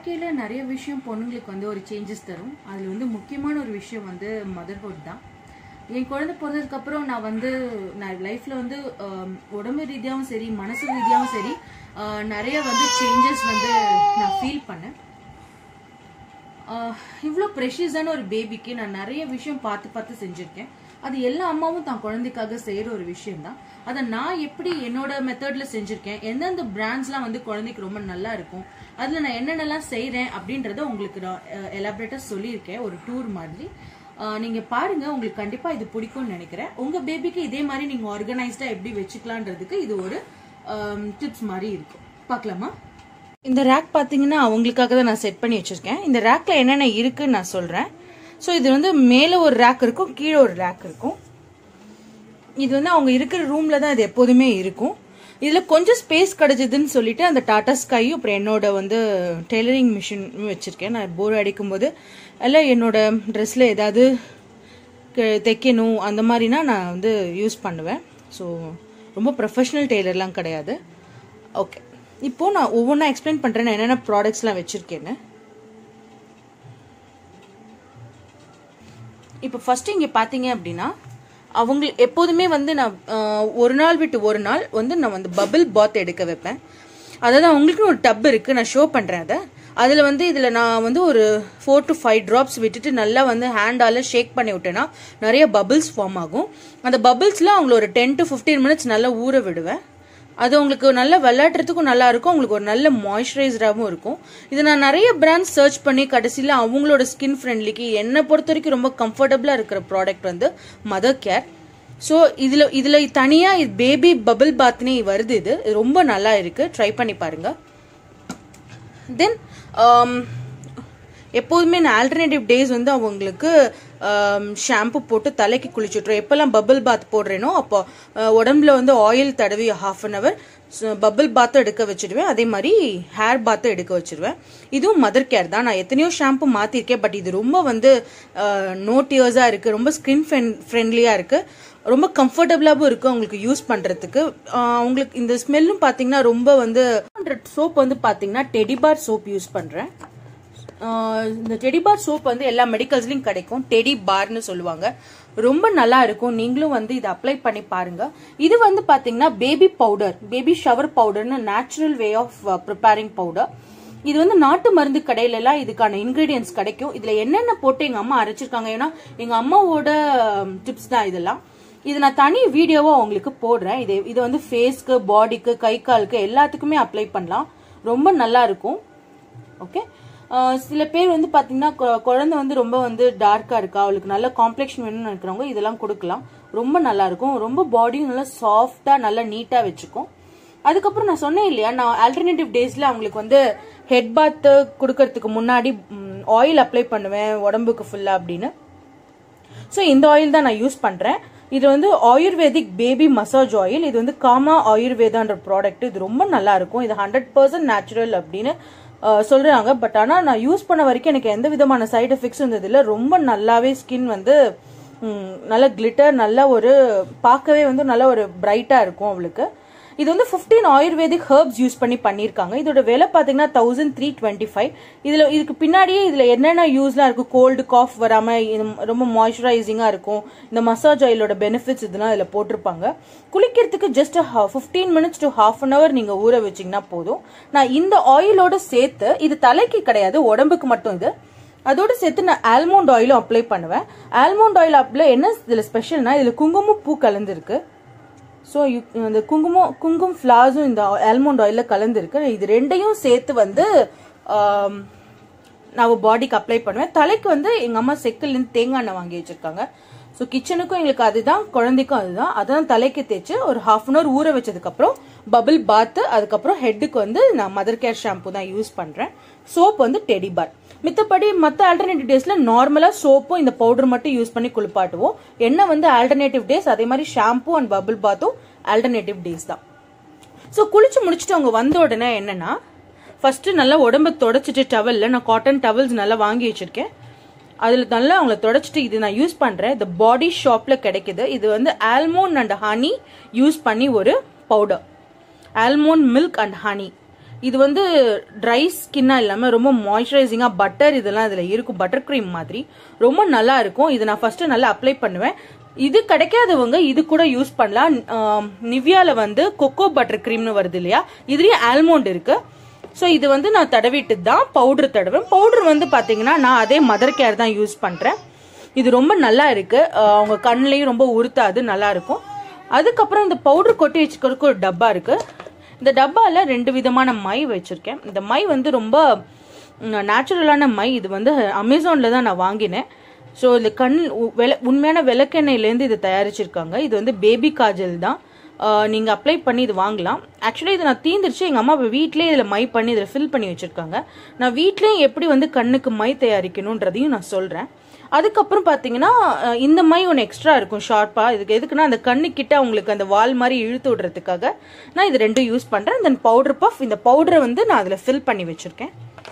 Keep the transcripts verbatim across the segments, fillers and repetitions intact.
வாழ்க்கையில நிறைய விஷயம் பொண்ணுங்களுக்கு வந்து ஒரு சேஞ்சஸ் தரும். அதுல வந்து முக்கியமான ஒரு விஷயம் வந்து மதர்ஹுட் தான். என் குழந்தை பிறந்ததுக்கு அப்புறம் நான் வந்து நான் லைஃப்ல வந்து உடம்பு ரீதியாகவும் சரி மனசு ரீதியாகவும் சரி நிறைய வந்து சேஞ்சஸ் வந்து நான் ஃபீல் பண்ணேன். இவ்வளோ ப்ரெஷியஸான ஒரு பேபிக்கு நான் நிறைய விஷயம் பார்த்து பார்த்து செஞ்சுருக்கேன். அது எல்லா அம்மாவும் தான் குழந்தைக்காக செய்யற ஒரு விஷயம் தான். அதை நான் எப்படி என்னோட மெத்தட்ல செஞ்சிருக்கேன், எந்தெந்த பிராண்ட்ஸ்லாம் வந்து குழந்தைக்கு ரொம்ப நல்லா இருக்கும், அதுல நான் என்னென்னலாம் செய்யறேன் அப்படின்றத உங்களுக்கு நான் எலாபரேட்டா சொல்லியிருக்கேன் ஒரு டூர் மாதிரி. நீங்க பாருங்க, உங்களுக்கு கண்டிப்பா இது பிடிக்கும்னு நினைக்கிறேன். உங்க பேபிக்கு இதே மாதிரி நீங்க ஆர்கனைஸ்டா எப்படி வச்சுக்கலான்றதுக்கு இது ஒரு டிப்ஸ் மாதிரி இருக்கும். பார்க்கலாமா? இந்த ரேக் பாத்தீங்கன்னா அவங்களுக்காக தான் நான் செட் பண்ணி வச்சிருக்கேன். இந்த ரேக்ல என்னென்ன இருக்குன்னு நான் சொல்றேன். ஸோ இது வந்து மேலே ஒரு ரேக் இருக்கும், கீழே ஒரு ரேக் இருக்கும். இது வந்து அவங்க இருக்கிற ரூம்ல தான் இது எப்போதுமே இருக்கும். இதுல கொஞ்சம் ஸ்பேஸ் கிடைச்சதுன்னு சொல்லிட்டு அந்த டாடா ஸ்கையும் அப்புறம் என்னோட வந்து டெய்லரிங் மிஷின் வச்சிருக்கேன். நான் போர் அடிக்கும் போது எல்லாம் என்னோட ட்ரெஸ்ல ஏதாவது தைக்கணும் அந்த மாதிரினா நான் வந்து யூஸ் பண்ணுவேன். ஸோ ரொம்ப ப்ரொஃபஷனல் டெய்லர்லாம் கிடையாது. ஓகே, இப்போ நான் ஒவ்வொன்றா எக்ஸ்பிளைன் பண்றேன் நான் என்னென்ன ப்ராடக்ட்ஸ்லாம் வச்சிருக்கேன்னு. இப்போ ஃபர்ஸ்ட் இங்க பாத்தீங்க அப்படின்னா அவங்க எப்போதுமே வந்து நான் ஒரு நாள் விட்டு ஒரு நாள் வந்து நான் வந்து பபிள் பாத் எடுக்க வைப்பேன். அதாவது அவங்களுக்குன்னு ஒரு டப் இருக்கு, நான் ஷோ பண்றேன் அதை. அதுல வந்து இதுல நான் வந்து ஒரு ஃபோர் டு ஃபைவ் டிராப்ஸ் விட்டுட்டு நல்லா வந்து ஹேண்டால ஷேக் பண்ணி விட்டேன்னா நிறைய பபிள்ஸ் ஃபார்ம் ஆகும். அந்த பபிள்ஸ்ல அவங்கள ஒரு டென் டு ஃபிஃப்டீன் மினிட்ஸ் நல்லா ஊற விடுவேன். அது உங்களுக்கு நல்லா விளையாடுறதுக்கும் நல்லா இருக்கும், உங்களுக்கு ஒரு நல்ல மாய்ஸ்சரைசராகவும் இருக்கும். இது நான் நிறைய பிராண்ட்ஸ் சர்ச் பண்ணி கடைசியில் அவங்களோட ஸ்கின் ஃப்ரெண்ட்லிக்கு என்னை பொறுத்த வரைக்கும் ரொம்ப கம்ஃபர்டபுளா இருக்கிற ப்ராடக்ட் வந்து மதர் கேர். ஸோ இதுல இதுல தனியா இது பேபி பபிள் பாத்னே வருது. இது ரொம்ப நல்லா இருக்கு, ட்ரை பண்ணி பாருங்க. தென் எப்போதுமே நான் ஆல்டர்னேட்டிவ் டேஸ் வந்து அவங்களுக்கு ஷாம்பு போட்டு தலைக்கு குளிச்சுட்றோம். எப்பெல்லாம் பபிள் பாத் போடுறேனோ அப்போ உடம்புல வந்து ஆயில் தடவி ஹாஃப் அன் அவர் பபிள் பாத்தை எடுக்க வச்சிடுவேன். அதே மாதிரி ஹேர் பாத்தை எடுக்க வச்சிருவேன். இதுவும் மதர் கேர் தான். நான் எத்தனையோ ஷாம்பு மாத்திருக்கேன், பட் இது ரொம்ப வந்து நோ டியர்ஸா இருக்கு, ரொம்ப ஸ்கின் ஃப்ரெண்ட்லியா இருக்கு, ரொம்ப கம்ஃபர்டபுளாகவும் இருக்கு அவங்களுக்கு யூஸ் பண்றதுக்கு. அவங்களுக்கு இந்த ஸ்மெல்லும் பாத்தீங்கன்னா ரொம்ப வந்து சோப் வந்து பாத்தீங்கன்னா டெடிபார் சோப் யூஸ் பண்றேன். இந்த டெடி பார் சோப் வந்து எல்லா மெடிக்கல்ஸ்லயும் கிடைக்கும், டெடி பார்னு சொல்லுவாங்க. ரொம்ப நல்லா இருக்கும், நீங்களும் வந்து இதை அப்ளை பண்ணி பாருங்க. இது வந்து பாத்தீங்கன்னா பேபி பவுடர், பேபி ஷவர் பவுடர்னு natural way of preparing powder. இது வந்து நாட்டு மருந்து கடையில எல்லாம் இதுக்கான இன்கிரீடியன்ஸ் கிடைக்கும். இதுல என்னென்ன போட்டு எங்க அம்மா அரைச்சிருக்காங்க, ஏன்னா எங்க அம்மாவோட டிப்ஸ் தான் இதெல்லாம். இது நான் தனி வீடியோவா உங்களுக்கு போடுறேன். இது இது வந்து ஃபேஸ்க்கு, பாடிக்கு, கை காலுக்கு எல்லாத்துக்குமே அப்ளை பண்ணலாம், ரொம்ப நல்லா இருக்கும். ஓகே, சில பேர் வந்து பாத்தீங்கன்னா குழந்தை வந்து ரொம்ப வந்து டார்க்கா இருக்கா, அவளுக்கு நல்ல காம்ப்ளெக்ஷன் வேணும்னு நினைக்கிறவங்க இதெல்லாம் கொடுக்கலாம், ரொம்ப நல்லா இருக்கும். ரொம்ப பாடியும் நல்லா சாஃப்டா நல்லா நீட்டா வச்சுக்கும். அதுக்கப்புறம் நான் சொன்னேன் இல்லையா, நான் ஆல்டர்னேட்டிவ் டேஸ்ல அவங்களுக்கு வந்து ஹெட் பாத் கொடுக்கறதுக்கு முன்னாடி ஆயில் அப்ளை பண்ணுவேன் உடம்புக்கு ஃபுல்லா அப்படின்னு. ஸோ இந்த ஆயில் தான் நான் யூஸ் பண்றேன். இது வந்து ஆயுர்வேதிக் பேபி மசாஜ் ஆயில். இது வந்து காமா ஆயுர்வேதான்ற ப்ராடக்ட். இது ரொம்ப நல்லா இருக்கும். இது ஹண்ட்ரட் பர்சன்ட் நேச்சுரல் அப்படின்னு சொல்றாங்க. பட் ஆனா நான் யூஸ் பண்ண வரைக்கும் எனக்கு எந்த விதமான சைடு எஃபெக்ட்ஸ் இருந்தது இல்லை. ரொம்ப நல்லாவே ஸ்கின் வந்து நல்ல கிளிட்டர், நல்ல ஒரு பார்க்கவே வந்து நல்ல ஒரு பிரைட்டா இருக்கும் அவளுக்கு. இது வந்து பிப்டீன் ஆயுர்வேதிக் ஹெர்ப்ஸ் யூஸ் பண்ணி பண்ணிருக்காங்க. இதோட விலை பாத்தீங்கன்னா தௌசண்ட் த்ரீ டுவெண்ட்டி ஃபைவ். இதுல இதுக்கு பின்னாடியே இதுல என்னென்ன யூஸ்லாம் இருக்கும், கோல்டு காஃப் வராம ரொம்ப மாய்ஸ்சரைசிங்கா இருக்கும், இந்த மசாஜ் ஆயிலோட பெனிஃபிட்ஸ் இதெல்லாம் இதுல போட்டிருப்பாங்க. குளிக்கிறதுக்கு just fifteen minutes to half an hour நீங்க ஊற வச்சீங்கன்னா போதும். நான் இந்த ஆயிலோட சேர்த்து, இது தலைக்கு கிடையாது உடம்புக்கு மட்டும் இது, அதோட சேர்த்து நான் ஆல்மண்ட் ஆயிலும் அப்ளை பண்ணுவேன். ஆல்மண்ட் ஆயில் அப்ளை என்ன இதுல ஸ்பெஷல்னா இதுல குங்குமம் பூ கலந்துருக்கு. ஸோ இந்த குங்குமம் குங்குமம் ஃபிளார்ஸும் இந்த ஆல்மண்ட் ஆயில கலந்துருக்கு. இது ரெண்டையும் சேர்த்து வந்து நான் பாடிக்கு அப்ளை பண்ணுவேன். தலைக்கு வந்து எங்க அம்மா செக்கிலேருந்து தேங்காய் எண்ணெய் வாங்கி வச்சிருக்காங்க. ஸோ கிச்சனுக்கும் எங்களுக்கு அதுதான், குழந்தைக்கும் அதுதான். அதான் தலைக்கு தேய்ச்சி ஒரு ஹாஃப் அன் அவர் ஊற வச்சதுக்கு அப்புறம் பபிள் பாத்து, அதுக்கப்புறம் ஹெட்டுக்கு வந்து நான் மதர் கேர் ஷாம்பு தான் யூஸ் பண்றேன். சோப் வந்து டெடி பார். மித்தபடி மற்ற ஆல்டர்னேட்டிவ் டேஸ்ல நார்மலா சோப்பும் இந்த பவுடர் மட்டும் யூஸ் பண்ணி குளிப்பாட்டுவோம். என்ன வந்து ஆல்டர்னேட்டிவ் டேஸ், அதே மாதிரி ஷாம்பு அண்ட் பபிள் பாத்தும் ஆல்டர்னேட்டிவ் டேஸ் தான். ஸோ குளிச்சு முடிச்சுட்டு அவங்க வந்த உடனே என்னன்னா, ஃபர்ஸ்ட் நல்லா உடம்பு தொடச்சிட்டு டவல்ல, நான் காட்டன் டவல்ஸ் நல்லா வாங்கி வச்சிருக்கேன், அதுல நல்லா அவங்கள தொடச்சிட்டு இது நான் யூஸ் பண்றேன். இந்த பாடி ஷாப்ல கிடைக்குது. இது வந்து ஆல்மோண்ட் அண்ட் ஹனி யூஸ் பண்ணி ஒரு powder, almond milk and honey. இது வந்து ட்ரை ஸ்கின்னா இல்லாம ரொம்ப மாய்ஸ்சரைசிங்கா பட்டர் இதெல்லாம் இதுல இருக்கும், பட்டர் கிரீம் மாதிரி ரொம்ப நல்லா இருக்கும். இது நான் ஃபர்ஸ்ட் நல்லா அப்ளை பண்ணுவேன். இது கிடைக்காதவங்க இது கூட யூஸ் பண்ணலாம். நிவ்யால வந்து கொக்கோ பட்டர் கிரீம்னு வருது இல்லையா, இதுலயே ஆல்மோண்ட் இருக்கு. ஸோ இது வந்து நான் தடவிட்டு தான் பவுடர் தடவேன். பவுடர் வந்து பாத்தீங்கன்னா நான் அதே மதர் கேர் தான் யூஸ் பண்றேன். இது ரொம்ப நல்லா இருக்கு, அவங்க கண்ணிலையும் ரொம்ப உறுத்தாது, நல்லா இருக்கும். அதுக்கப்புறம் இந்த பவுடர் கொட்டி வச்சுக்கிறதுக்கு ஒரு டப்பா இருக்கு. இந்த டப்பால ரெண்டு விதமான மை வச்சிருக்கேன். இந்த மை வந்து ரொம்ப நேச்சுரலான மை. இது வந்து அமேசான்ல தான் நான் வாங்கினேன். ஸோ இந்த கண் உண்மையான விளக்கெண்ணெயிலேருந்து இது தயாரிச்சிருக்காங்க. இது வந்து பேபி காஜல் தான், நீங்க அப்ளை பண்ணி இது வாங்கலாம். ஆக்சுவலி இது நான் தீந்துருச்சு, எங்க அம்மா வீட்லயே இதுல மை பண்ணி இதில் ஃபில் பண்ணி வச்சிருக்காங்க. நான் வீட்லயும் எப்படி வந்து கண்ணுக்கு மை தயாரிக்கணும்ன்றதையும் நான் சொல்றேன். அதுக்கப்புறம் பாத்தீங்கன்னா இந்த மை ஒன்று எக்ஸ்ட்ரா இருக்கும் ஷார்ப்பா. இதுக்கு எதுக்குன்னா அந்த கண்ணு கிட்ட உங்களுக்கு அந்த வால் மாதிரி இழுத்து விடுறதுக்காக நான் இது ரெண்டும் யூஸ் பண்றேன். தென் பவுடர் பஃப், இந்த பவுடரை வந்து நான் அதுல ஃபில் பண்ணி வச்சிருக்கேன்.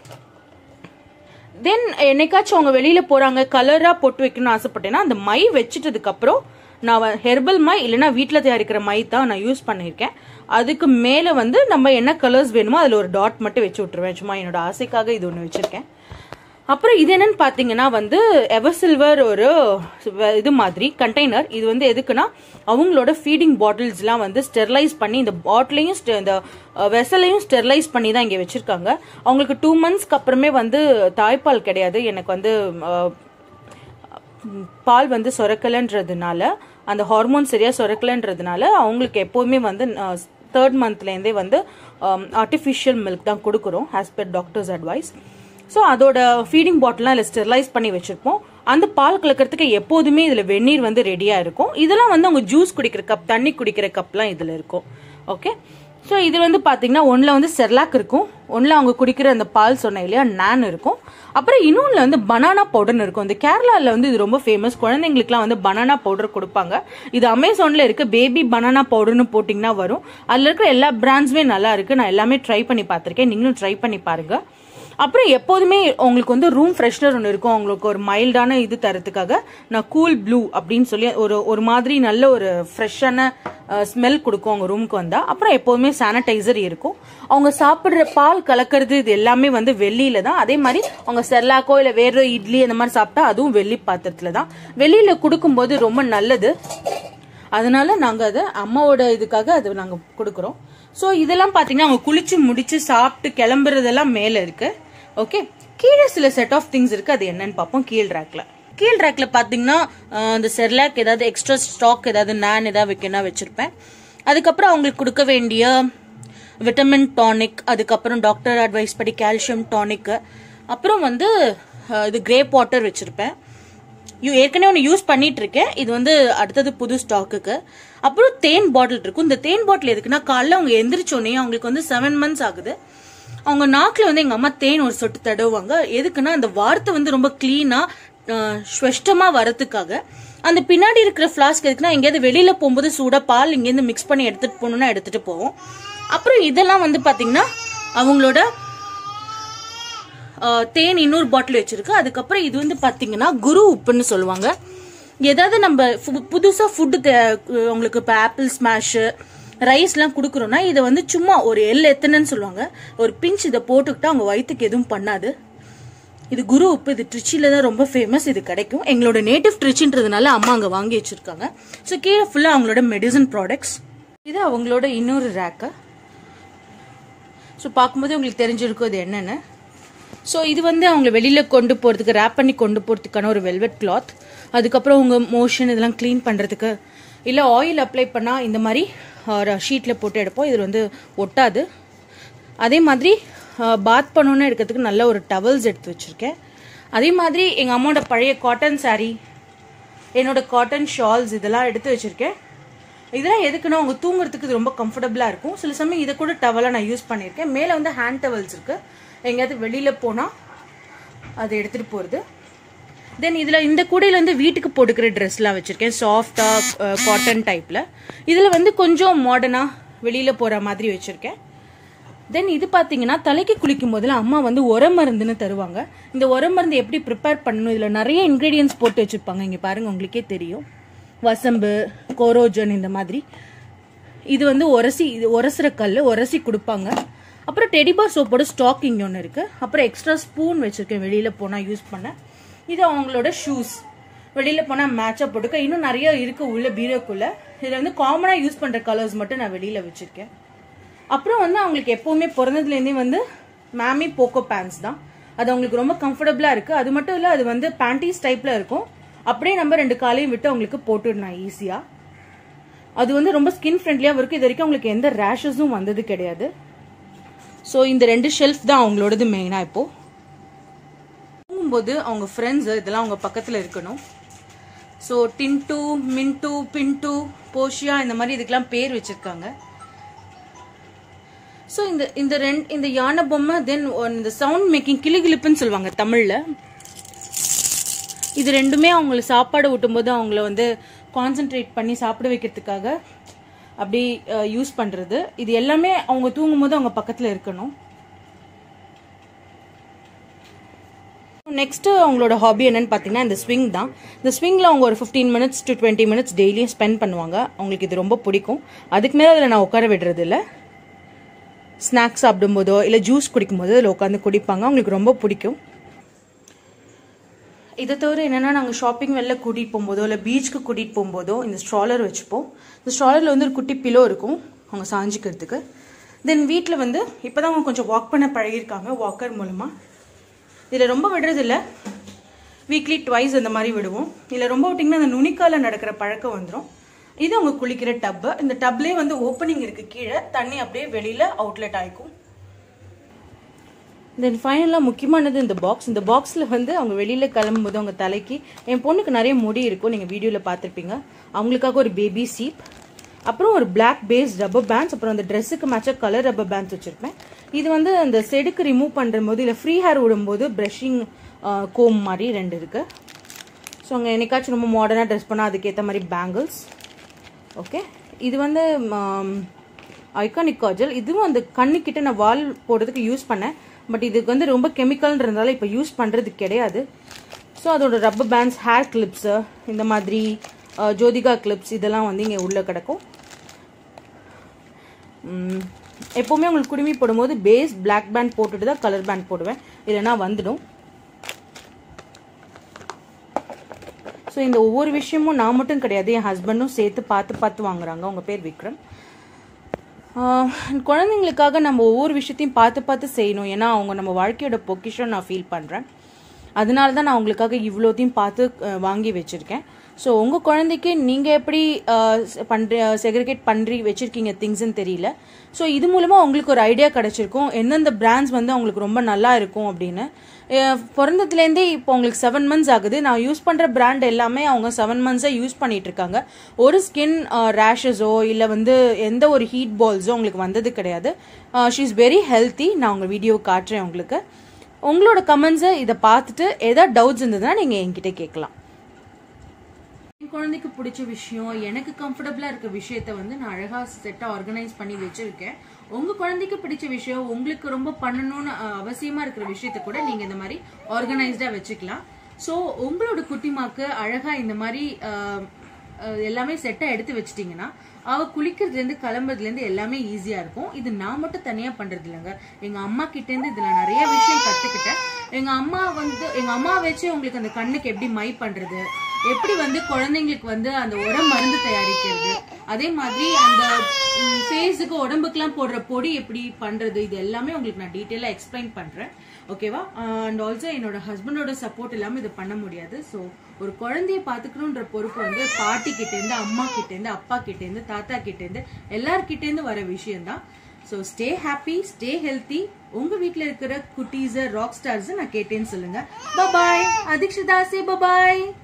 தென் என்னைக்காச்சும் அவங்க வெளியில போறாங்க கலரா போட்டு வைக்கணும்னு ஆசைப்பட்டேன்னா அந்த மை வச்சுட்டதுக்கு அப்புறம் நான் ஹெர்பல் மை இல்லைன்னா வீட்டுல தயாரிக்கிற மை தான் நான் யூஸ் பண்ணிருக்கேன். அதுக்கு மேல வந்து நம்ம என்ன கலர்ஸ் வேணுமோ அதுல ஒரு டாட் மட்டும் வச்சு விட்டுருவேன். சும்மா என்னோட ஆசைக்காக இது ஒன்று வச்சிருக்கேன். அப்புறம் இது என்னன்னு பாத்தீங்கன்னா வந்து எவர் சில்வர் ஒரு இது மாதிரி கண்டெய்னர். இது வந்து எதுக்குன்னா அவங்களோட ஃபீடிங் பாட்டில்ஸ் எல்லாம் வந்து ஸ்டெர்லைஸ் பண்ணி இந்த பாட்டிலையும் இந்த வெசலையும் ஸ்டெர்லைஸ் பண்ணி தான் இங்க வச்சிருக்காங்க. அவங்களுக்கு டூ மந்த்ஸ்க்கு அப்புறமே வந்து தாய்ப்பால் கிடையாது. எனக்கு வந்து பால் வந்து சுரக்கலன்றதுனால, அந்த ஹார்மோன் சரியா சுரக்கலன்றதுனால அவங்களுக்கு எப்பவுமே வந்து தேர்ட் மந்த்லேருந்தே வந்து ஆர்டிஃபிஷியல் மில்க் தான் கொடுக்குறோம் as per doctor's advice. So அதோட ஃபீடிங் பாட்டிலாம் இதில் ஸ்டெர்லைஸ் பண்ணி வச்சிருப்போம். அந்த பால் கலக்கிறதுக்கு எப்போதுமே இதில் வெந்நீர் வந்து ரெடியாக இருக்கும். இதெல்லாம் வந்து அவங்க ஜூஸ் குடிக்கிற கப், தண்ணி குடிக்கிற கப்லாம் இதில் இருக்கும். ஓகே, ஸோ இது வந்து பார்த்தீங்கன்னா ஒன்றில் வந்து செர்லாக் இருக்கும், ஒன்றில் அவங்க குடிக்கிற அந்த பால் சொன்னேன் இல்லையா நான் இருக்கும். அப்புறம் இன்னொன்றில் வந்து பனானா பவுடர்னு இருக்கும். இந்த கேரளாவில் வந்து இது ரொம்ப ஃபேமஸ். குழந்தைங்களுக்குலாம் வந்து பனானா பவுடர் கொடுப்பாங்க. இது அமேசானில் இருக்கு, பேபி பனானா பவுடர்னு போட்டிங்கன்னா வரும். அதில் இருக்கிற எல்லா பிராண்ட்ஸுமே நல்லா இருக்கு. நான் எல்லாமே ட்ரை பண்ணி பார்த்துருக்கேன், நீங்களும் ட்ரை பண்ணி பாருங்க. அப்புறம் எப்போதுமே உங்களுக்கு வந்து ரூம் ஃப்ரெஷ்னர் ஒன்று இருக்கும். அவங்களுக்கு ஒரு மைல்டான இது தரத்துக்காக நான் கூல் ப்ளூ அப்படின்னு சொல்லி ஒரு ஒரு மாதிரி நல்ல ஒரு ஃப்ரெஷ்ஷான ஸ்மெல் கொடுக்கும் அவங்க ரூமுக்கு வந்தா. அப்புறம் எப்போதுமே சானிடைசர் இருக்கும். அவங்க சாப்பிட்ற பால் கலக்கிறது இது எல்லாமே வந்து வெள்ளியில தான். அதே மாதிரி அவங்க செர்லாக்கோ இல்லை வேற இட்லி அந்த மாதிரி சாப்பிட்டா அதுவும் வெள்ளி பாத்திரத்துல தான். வெளியில கொடுக்கும்போது ரொம்ப நல்லது, அதனால நாங்க அதை அம்மாவோட இதுக்காக அது நாங்க கொடுக்குறோம். ஸோ இதெல்லாம் பாத்தீங்கன்னா அவங்க குளிச்சு முடிச்சு சாப்பிட்டு கிளம்புறதெல்லாம் மேல இருக்கு. ஓகே, கீழே சில செட் ஆஃப் திங்ஸ் இருக்கு, அது என்னன்னு பார்ப்போம். கீழ் ரேக்ல கீழ் ரேக்ல பாத்தீங்கன்னா இந்த செர்லாக் ஏதாவது எக்ஸ்ட்ரா ஸ்டாக் ஏதாவது நான் ஏதாவது வைக்கணும் வச்சிருப்பேன். அதுக்கப்புறம் அவங்களுக்கு கொடுக்க வேண்டிய விட்டமின் டானிக், அதுக்கப்புறம் டாக்டர் அட்வைஸ் படி கால்சியம் டானிக், அப்புறம் வந்து இது கிரேப் வாட்டர் வச்சிருப்பேன். ஏற்கனவே ஒன்று யூஸ் பண்ணிட்டு இருக்கேன், இது வந்து அடுத்தது புது ஸ்டாக்குக்கு. அப்புறம் தேன் பாட்டில் இருக்கும். இந்த தேன் பாட்டில் எதுக்குன்னா காலைல அவங்க எந்திரிச்சோடனே அவங்களுக்கு வந்து செவன் மந்த்ஸ் ஆகுது, அவங்க நாக்குல வந்து எங்க அம்மா தேன் ஒரு சொட்டு தடவுவாங்க. எதுக்குன்னா அந்த வார்த்தை வந்து ரொம்ப கிளீனா ஸ்வஷ்டமா வரதுக்காக. அந்த பின்னாடி இருக்கிற ஃபிளாஸ்க் எதுக்குன்னா எங்கேயாவது வெளியில போகும்போது சூடா பால் இங்கேருந்து மிக்ஸ் பண்ணி எடுத்துட்டு போகணும்னா எடுத்துட்டு போவோம். அப்புறம் இதெல்லாம் வந்து பாத்தீங்கன்னா அவங்களோட தேன் இன்னொரு பாட்டில் வச்சிருக்கு. அதுக்கப்புறம் இது வந்து பாத்தீங்கன்னா குரு உப்புன்னு சொல்லுவாங்க. ஏதாவது நம்ம புதுசா ஃபுட்டு உங்களுக்கு இப்போ ஆப்பிள் ஸ்மாஷ் ரைஸ் எல்லாம் கொடுக்குறோம்னா இதை வந்து சும்மா ஒரு எல் எத்தனைன்னு சொல்லுவாங்க, ஒரு பிஞ்ச் இதை போட்டுக்கிட்டா அவங்க வயிற்றுக்கு எதுவும் பண்ணாது. இது குரு உப்பு, இது ட்ரிச்சில தான் ரொம்ப ஃபேமஸ், இது கிடைக்கும். எங்களோட நேட்டிவ் ட்ரிச்சின்றதுனால அம்மா அங்கே வாங்கி வச்சிருக்காங்க. ஸோ கீழே ஃபுல்லாக அவங்களோட மெடிசன் ப்ராடக்ட்ஸ். இது அவங்களோட இன்னொரு ரேக்கு. ஸோ பார்க்கும்போது உங்களுக்கு தெரிஞ்சிருக்கும் இது என்னென்னு. ஸோ இது வந்து அவங்க வெளியில் கொண்டு போகிறதுக்கு ரேப் பண்ணி கொண்டு போகிறதுக்கான ஒரு வெல்வெட் கிளாத். அதுக்கப்புறம் உங்கள் மோஷன் இதெல்லாம் க்ளீன் பண்ணுறதுக்கு இல்லை ஆயில் அப்ளை பண்ணால் இந்த மாதிரி ஒரு ஷீட்டில் போட்டு எடுப்போம், இது வந்து ஒட்டாது. அதே மாதிரி பாத் பண்ணணுன்னு எடுக்கிறதுக்கு நல்ல ஒரு டவல்ஸ் எடுத்து வச்சுருக்கேன். அதே மாதிரி எங்கள் அம்மாவோட பழைய காட்டன் சாரீ, என்னோட காட்டன் ஷால்ஸ் இதெல்லாம் எடுத்து வச்சுருக்கேன். இதெல்லாம் எதுக்குன்னா அவங்க தூங்குறதுக்கு இது ரொம்ப கம்ஃபர்டபுளாக இருக்கும். சில சமயம் இதை கூட டவலாக நான் யூஸ் பண்ணியிருக்கேன். மேலே வந்து ஹேண்ட் டவல்ஸ் இருக்குது, எங்கேயாவது வெளியில் போனால் அதை எடுத்துகிட்டு போகிறது. தென் இதில் இந்த கூடையில் வந்து வீட்டுக்கு போட்டுக்கிற ட்ரெஸ்லாம் வச்சுருக்கேன், சாஃப்டாக காட்டன் டைப்பில். இதில் வந்து கொஞ்சம் மாடர்னாக வெளியில் போகிற மாதிரி வச்சுருக்கேன். தென் இது பார்த்தீங்கன்னா தலைக்கு குளிக்கும் போதில் அம்மா வந்து உரம் மருந்துன்னு தருவாங்க. இந்த உரம் மருந்து எப்படி ப்ரிப்பேர் பண்ணணும், இதில் நிறைய இன்க்ரீடியன்ஸ் போட்டு வச்சுருப்பாங்க. இங்கே பாருங்கள், உங்களுக்கே தெரியும், வசம்பு, கோரோஜன் இந்த மாதிரி. இது வந்து உரசி, இது உரசுற கல், உரசி கொடுப்பாங்க. அப்புறம் டெடிபார் சோப்போட ஸ்டாக் இங்கே ஒன்று இருக்குது. அப்புறம் எக்ஸ்ட்ரா ஸ்பூன் வச்சுருக்கேன் வெளியில் போனால் யூஸ் பண்ண. இது அவங்களோட ஷூஸ் வெளியில் போனால் மேட்சாக போட்டுக்க. இன்னும் நிறைய இருக்குது உள்ள பீரோக்குள்ளே. இதில் வந்து காமனாக யூஸ் பண்ணுற கலர்ஸ் மட்டும் நான் வெளியில் வச்சுருக்கேன். அப்புறம் வந்து அவங்களுக்கு எப்போவுமே பிறந்ததுலேருந்தே வந்து மேமி போக்கோ பேண்ட்ஸ் தான். அது அவங்களுக்கு ரொம்ப கம்ஃபர்டபுளாக இருக்குது. அது மட்டும் இல்லை, அது வந்து பேண்டீஸ் டைப்பில் இருக்கும். அப்படியே நம்ம ரெண்டு காலையும் விட்டு அவங்களுக்கு போட்டுடலாம் ஈஸியாக. அது வந்து ரொம்ப ஸ்கின் ஃப்ரெண்ட்லியாகவும் இருக்குது. இது வரைக்கும் அவங்களுக்கு எந்த ரேஷஸும் வந்தது கிடையாது. ஸோ இந்த ரெண்டு ஷெல்ஃப் தான் அவங்களோடது மெயினாக. இப்போது தூங்கும்போது அவங்க ஃப்ரெண்ட்ஸு இதெல்லாம் அவங்க பக்கத்தில் இருக்கணும். ஸோ டின்டூ, மின்டூ, பின்டூ, போஷியா இந்த மாதிரி இதுக்கெல்லாம் பேர் வச்சுருக்காங்க. ஸோ இந்த இந்த ரெண்டு இந்த யானை பொம்மை, தென் இந்த சவுண்ட் மேக்கிங் கிளிகிளிப்புன்னு சொல்லுவாங்க தமிழில். இது ரெண்டுமே அவங்களுக்கு சாப்பாடு ஊட்டும்போது அவங்கள வந்து கான்சென்ட்ரேட் பண்ணி சாப்பிட வைக்கிறதுக்காக அப்படி யூஸ் பண்ணுறது. இது எல்லாமே அவங்க தூங்கும்போது அவங்க பக்கத்தில் இருக்கணும். நெக்ஸ்ட்டு அவங்களோட ஹாபி என்னன்னு பார்த்தீங்கன்னா இந்த ஸ்விங் தான். இந்த ஸ்விங்கில் அவங்க ஒரு fifteen minutes to twenty minutes டெய்லியும் ஸ்பெண்ட் பண்ணுவாங்க. அவங்களுக்கு இது ரொம்ப பிடிக்கும். அதுக்கு மேலே அதில் நான் உட்கார விடுறது இல்லை. ஸ்நாக்ஸ் சாப்பிடும்போதோ இல்லை ஜூஸ் குடிக்கும் போதோ அதில் உட்காந்து குடிப்பாங்க. அவங்களுக்கு ரொம்ப பிடிக்கும். இதை தவிர என்னென்னா, நாங்கள் ஷாப்பிங் வெளில கூட்டிகிட்டு போகும்போதோ இல்லை பீச்சுக்கு கூட்டிகிட்டு போகும்போதோ இந்த ஸ்ட்ராலர் வச்சுப்போம். இந்த ஸ்ட்ராலரில் வந்து ஒரு குட்டி பிலோ இருக்கும் அவங்க சாஞ்சிக்கிறதுக்கு. தென் வீட்டில் வந்து இப்போ தான் அவங்க கொஞ்சம் வாக் பண்ண பழகிருக்காங்க வாக்கர் மூலமாக. இதில் ரொம்ப விடுறதில்ல, வீக்லி ட்வைஸ் அந்த மாதிரி விடுவோம். இதில் ரொம்ப விட்டிங்கன்னா அந்த நுனிக்கால நடக்கிற பழக்கம் வந்துடும். இது அவங்க குளிக்கிற டப்பு. இந்த டப்லேயே வந்து ஓப்பனிங் இருக்குது கீழே, தண்ணி அப்படியே வெளியில் அவுட்லெட் ஆகிக்கும். தென் ஃபைனலாக முக்கியமானது இந்த பாக்ஸ். இந்த பாக்ஸில் வந்து அவங்க வெளியில் கிளம்பும்போது அவங்க தலைக்கு, என் பொண்ணுக்கு நிறைய முடி இருக்கும், நீங்கள் வீடியோவில் பார்த்துருப்பீங்க. அவங்களுக்காக ஒரு பேபி சீப், அப்புறம் ஒரு பிளாக் பேஸ் ரப்பர் பேண்ட்ஸ், அப்புறம் அந்த ட்ரெஸ்ஸுக்கு மேட்சாக கலர் ரப்பர் பேண்ட்ஸ் வச்சுருப்பேன். இது வந்து அந்த செடுக்கு ரிமூவ் பண்ணுற போது இல்லை ஃப்ரீ ஹேர் விடும்போது ப்ரஷிங் கோம் மாதிரி ரெண்டு இருக்குது. ஸோ அங்கே என்னைக்காச்சும் ரொம்ப மாடர்னாக ட்ரெஸ் பண்ணால் அதுக்கேற்ற மாதிரி பேங்கிள்ஸ். ஓகே, இது வந்து ஐகானிக் காஜல். இதுவும் அந்த கண்ணுக்கிட்ட நான் வால் போடுறதுக்கு யூஸ் பண்ணேன். பட் இதுக்கு வந்து ரொம்ப கெமிக்கல்ன்றதால இப்போ யூஸ் பண்ணுறது கிடையாது. ஸோ அதோட ரப்பர் பேண்ட்ஸ், ஹேர் கிளிப்ஸு, இந்த மாதிரி ஜோதிகா கிளிப்ஸ் இதெல்லாம் வந்து இங்கே உள்ளே கிடக்கும். எப்போவுமே உங்களுக்கு குடுமி போடும்போது பேஸ் பிளாக் பேண்ட் போட்டுட்டு தான் கலர் பேண்ட் போடுவேன், இல்லைனா வந்துடும். ஸோ இந்த ஒவ்வொரு விஷயமும் நான் மட்டும் கிடையாது, என் ஹஸ்பண்டும் சேர்த்து பார்த்து பார்த்து வாங்குறாங்க. அவங்க பேர் விக்ரம். குழந்தைங்களுக்காக நம்ம ஒவ்வொரு விஷயத்தையும் பார்த்து பார்த்து செய்யணும். ஏன்னா அவங்க நம்ம வாழ்க்கையோட பொக்கிஷம் நான் ஃபீல் பண்ணுறேன். அதனால தான் நான் அவங்களுக்காக இவ்வளோத்தையும் பார்த்து வாங்கி வச்சுருக்கேன். ஸோ உங்கள் குழந்தைக்கு நீங்கள் எப்படி பண்ணுற செக்ரிகேட் பண்ணி வச்சுருக்கீங்க திங்ஸ்ன்னு தெரியல. ஸோ இது மூலமாக உங்களுக்கு ஒரு ஐடியா கிடச்சிருக்கும் எந்தெந்த பிராண்ட்ஸ் வந்து அவங்களுக்கு ரொம்ப நல்லா இருக்கும் அப்படின்னு. பிறந்ததுலேருந்தே இப்போ அவங்களுக்கு செவன் மந்த்ஸ் ஆகுது. நான் யூஸ் பண்ணுற பிராண்ட் எல்லாமே அவங்க செவன் மந்த்ஸாக யூஸ் பண்ணிட்டு இருக்காங்க. ஒரு ஸ்கின் ரேஷஸோ இல்லை வந்து எந்த ஒரு ஹீட் பால்ஸோ அவங்களுக்கு வந்தது கிடையாது. She is very healthy. நான் உங்கள் வீடியோ காட்டுறேன் உங்களுக்கு. உங்களோட கமெண்ட்ஸை இதை பார்த்துட்டு ஏதாவது டவுட்ஸ் இருந்ததுன்னா நீங்கள் என்கிட்ட கேட்கலாம். என் குழந்தைக்கு பிடிச்ச விஷயம், எனக்கு கம்ஃபர்டபுளாக இருக்க விஷயத்த வந்து நான் அழகாக செட்டாக ஆர்கனைஸ் பண்ணி வச்சுருக்கேன். உங்கள் குழந்தைக்கு பிடிச்ச விஷயம், உங்களுக்கு ரொம்ப பண்ணணும்னு அவசியமாக இருக்கிற விஷயத்த கூட நீங்கள் இந்த மாதிரி ஆர்கனைஸ்டாக வச்சுக்கலாம். ஸோ உங்களோட குட்டிமாக்கு அழகாக இந்த மாதிரி எல்லாமே செட்டாக எடுத்து வச்சிட்டிங்கன்னா அவள் குளிக்கிறதுலேருந்து கிளம்புறதுலேருந்து எல்லாமே ஈஸியாக இருக்கும். இது நான் மட்டும் தனியாக பண்ணுறது இல்லைங்க. எங்கள் அம்மா கிட்டேருந்து இதில் நிறைய விஷயம் கற்றுக்கிட்டேன். எங்கள் அம்மா வந்து எங்கள் அம்மா வச்சு உங்களுக்கு அந்த கண்ணுக்கு எப்படி மை பண்ணுறது, எப்படி வந்து குழந்தைங்களுக்கு வந்து அந்த உரம் மருந்து தயாரிக்கிறது, அதே மாதிரி அந்த ஃபேஸுக்கு உடம்புக்குலாம் போடுற பொடி எப்படி பண்ணுறது, இது எல்லாமே உங்களுக்கு நான் டீட்டெயிலாக எக்ஸ்பிளைன் பண்ணுறேன். ஓகேவா? அண்ட் ஆல்சோ என்னோட ஹஸ்பண்டோட சப்போர்ட் இல்லாமல் இதை பண்ண முடியாது. ஸோ ஒரு குழந்தைய பார்த்துக்கணுன்ற பொறுப்பு வந்து பாட்டி கிட்டேருந்து, அம்மா கிட்டேருந்து, அப்பா கிட்டேருந்து, தாத்தா கிட்டேருந்து, எல்லார்கிட்டேருந்து வர விஷயம்தான். So stay happy, stay healthy. உங்க வீட்டில் இருக்கிற குட்டீஸை, ராக் ஸ்டார்ஸை நான் கேட்டேன்னு சொல்லுங்க. பபாய். Adhikshitha, say bye bye.